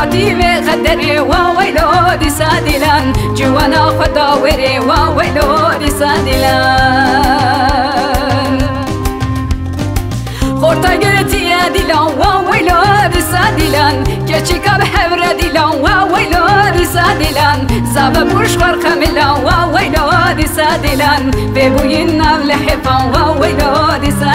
قدیم قدری و ویلو دیسا دیلان جوانا خدا وری و ویلو دیسا دیلان خورتا گرتی دیلان و ویلو دیسا دیلان گچی کب حور دیلان و ویلو دیسا دیلان زاب برش خرخ ملان و ویلو دیسا دیلان ببوین نو لحفان و ویلو دیسا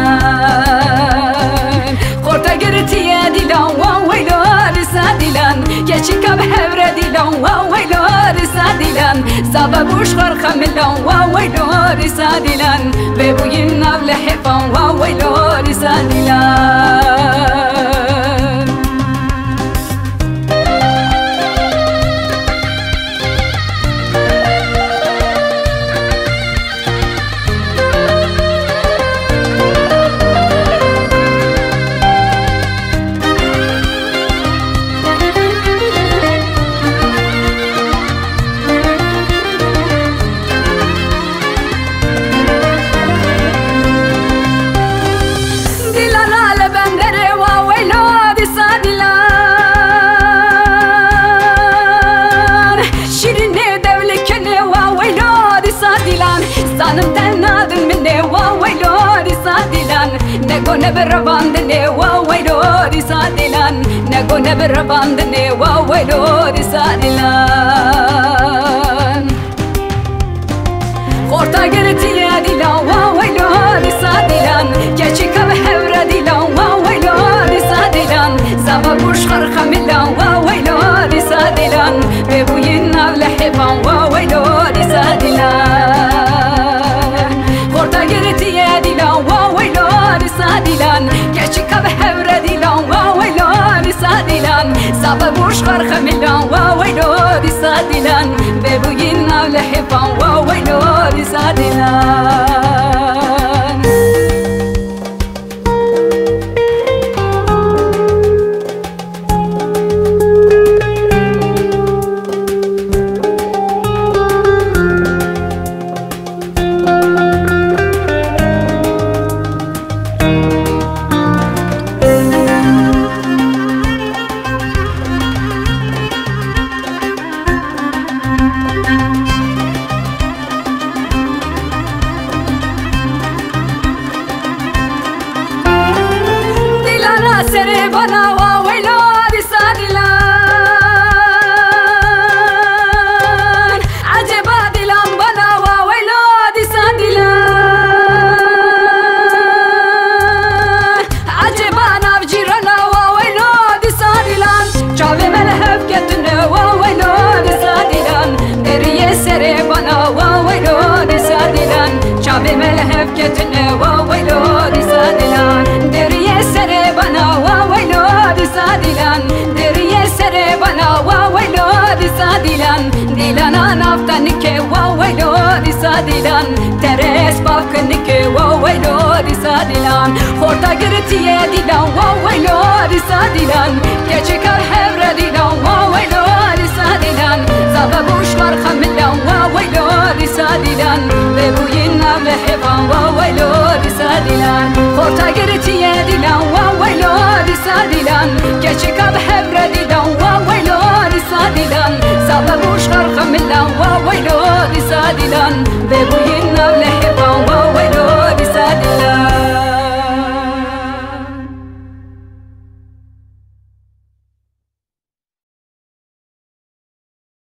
دیلان خورتا گرتی دیلان و ویلو دیسا دیلان گچی کب حور دیلان و ویلو دیسا دیلان زاب برش خرخ ملان و ویلو دیسا دیلان ببوین نو لحفان و ویلو دیسا دیلان زانم تنادن مني وويلو رسادلان نقو نبرباندني وويلو رسادلان نقو نبرباندني وويلو رسادلان خورتا قلتي يا ديلان وويلو رسادلان كيشي كب حور ديلان وويلو رسادلان زابا بوش خرخ ملان وويلو رسادلان ببوينا لحبان وويلو رسادلان خورتا گرتی دیلان و ویلو دیسا دیلان گچی کب حور دیلان و ویلو دیسا دیلان زاب برش خرخ ملان و ویلو دیسا دیلان ببوین نو لحفان و ویلو دیسا دیلان سر بنا وويلو دیسا دیلان عجبا دیلان بنا وويلو دیسا دیلان عجبا نافجیرنا وويلو دیسا دیلان چاوی ملحف کتنه وويلو دیسا دیلان دریه سر بنا وويلو دیسا دیلان چاوی ملحف کتنه وويلو دیسا دیلان دریه سر بنا وويلو دیسا دیلان دریه سر بنا وويلو دیسا دیلان دیلانا نافتنکه وويلو دیسا دیلان ترس باکنکه وويلو دیسا دیلان خورتا گرتیه دیلان وويلو دیسا دیلان گچه کر حور دیلان وويلو دیسا دیلان زابا بوش خرخ ملان وويلو دیسا دیلان ببوین نو لحفان وويلو دیسا دیلان خورتا گرتیه دیلان وويلو دیسا دیلان گچه کب حور دیلان وويلو دیسا دیلان زابا بوش خرخ ملان وويلو دیسا دیلان ببوین